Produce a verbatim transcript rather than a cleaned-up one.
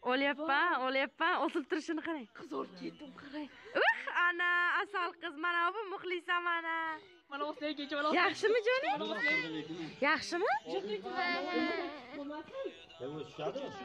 Olyapman, olyapman. Osilib turishini qarang. Qizor ketdim, qarang. Uh, ana asal qiz, mana bu muxlisa mana. Mana o'slar kecha mana. Yaxshimi jonim? Yaxshimi? Ya bu tushadi.